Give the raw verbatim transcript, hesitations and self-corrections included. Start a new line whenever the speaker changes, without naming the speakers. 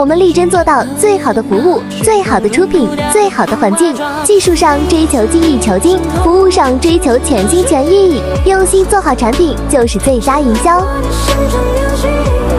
我们力争做到最好的服务、最好的出品、最好的环境，技术上追求精益求精，服务上追求全心全意，用心做好产品就是最佳营销。